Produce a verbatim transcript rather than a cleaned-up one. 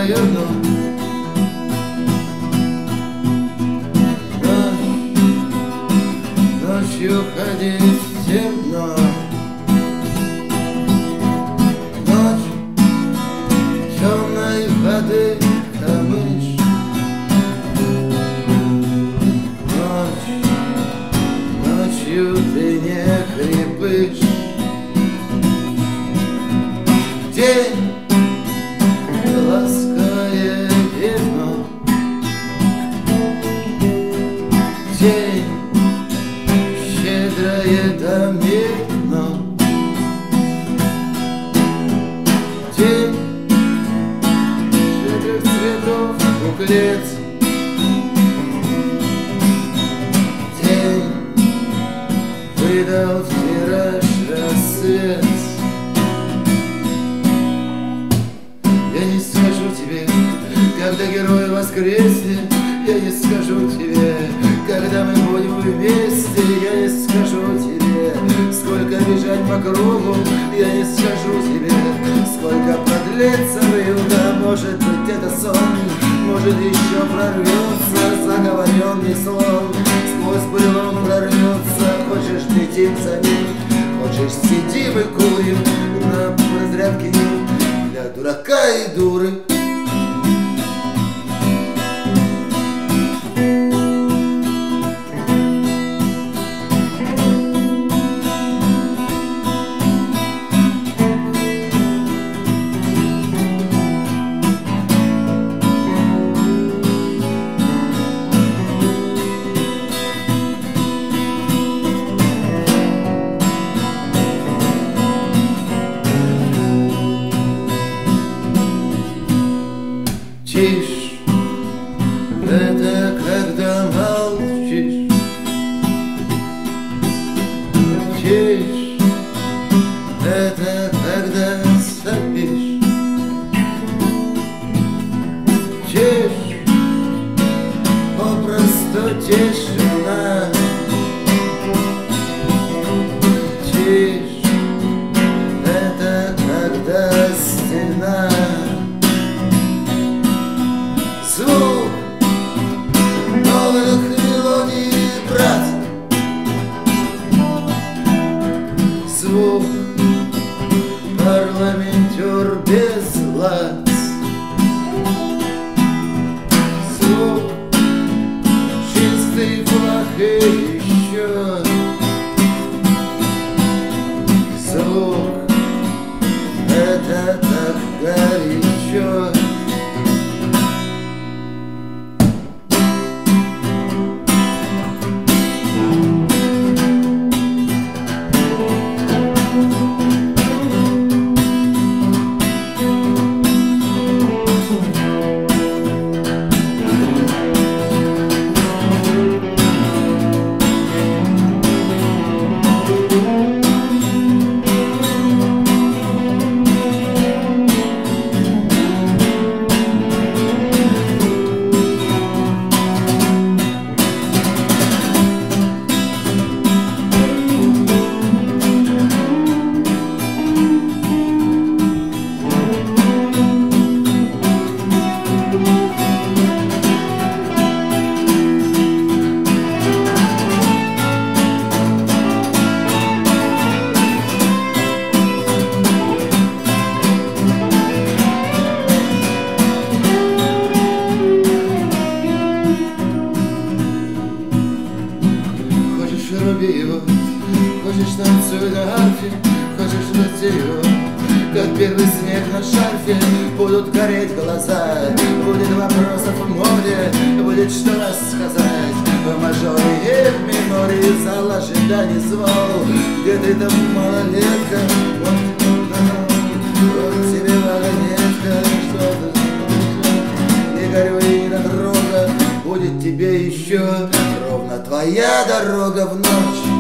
твою ночь. Ночь, ночью ходить темно. Ночь темной воды камыш. Ночь, ночью ты не крепыш. День ласкает вино. День щедрое домино. День щедрых цветов буклет. День выдал в тираж рассвет. Я не скажу тебе, когда герой воскреснет. Я не скажу тебе, когда мы будем вместе. Я не скажу тебе, сколько бежать по кругу. Я не скажу тебе, сколько продлится вьюга. Может быть, это сон, может, еще прорвется заговоренный слон. Сквозь пылом прорвется. Хочешь, летим за ним, хочешь, сидим и курим на разрядке ним для дурака и дуры. Тишь, это когда молчишь. Тишь, это когда сопишь. Тишь, попросту тишина. Тишь, это когда стена. Звук новых мелодий, брат. Звук парламентер без глаз. Звук чистый флаг и еще. Звук это так горячо. Руби его, хочешь танцуй на арфе, хочешь ждать его, как первый снег на шарфе. Будут гореть глаза, будет вопросов в море, будет что рассказать в мажоре и в миноре. Зал ожиданий звал, где ты там, малолетка? Вот, вот тебе вагонетка, что-то не горюй, не дорога, будет тебе еще ровно твоя дорога в ночь.